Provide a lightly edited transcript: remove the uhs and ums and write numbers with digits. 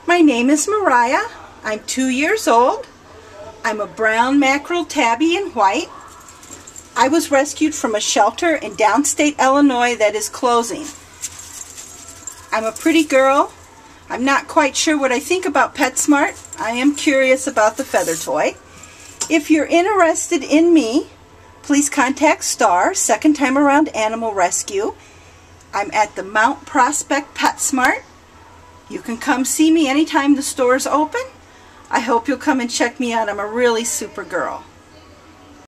My name is Mariah. I'm 2 years old. I'm a brown mackerel tabby in white. I was rescued from a shelter in downstate Illinois that is closing. I'm a pretty girl. I'm not quite sure what I think about PetSmart. I am curious about the feather toy. If you're interested in me, please contact STAAR, Second Time Around Animal Rescue. I'm at the Mount Prospect PetSmart. You can come see me anytime the store's open. I hope you'll come and check me out. I'm a really super girl.